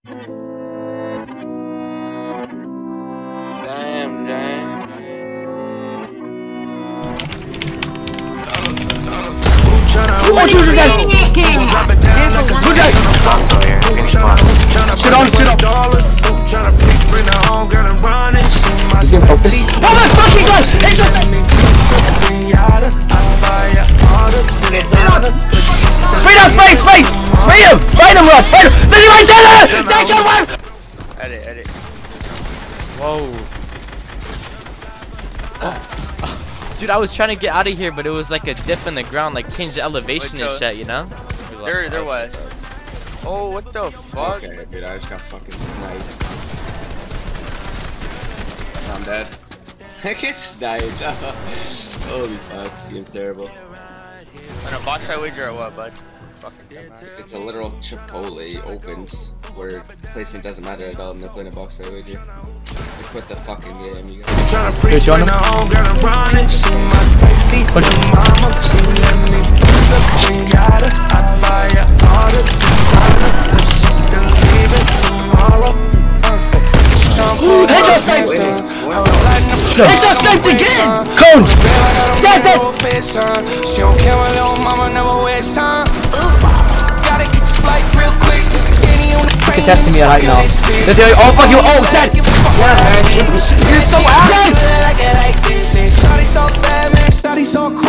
What you did that? Good day. Sit on. Is he in focus? Oh my fucking god! It's just Speed him! Fight him, Russ! Fight him! Then you right there! Take your one! Edit. Whoa. Dude, I was trying to get out of here, but it was like a dip in the ground, like change the elevation and shit, you know? There was. Oh, what the fuck? Okay, dude, I just got fucking sniped. I'm dead. I get sniped. Holy fuck, this game's terrible. On a box side wager or what, bud? It's a literal Chipotle opens where placement doesn't matter at all, and they're playing a box fight wager. They quit the fucking game, you guys. Push on him. Push him. Headshot saved! Headshot saved again! Cone! Dead! She don't care my little mama never waste time. Gotta get your flight real quick. You're testing me right now. Oh fuck you! Oh dead! Yeah man, you're so out! Dead!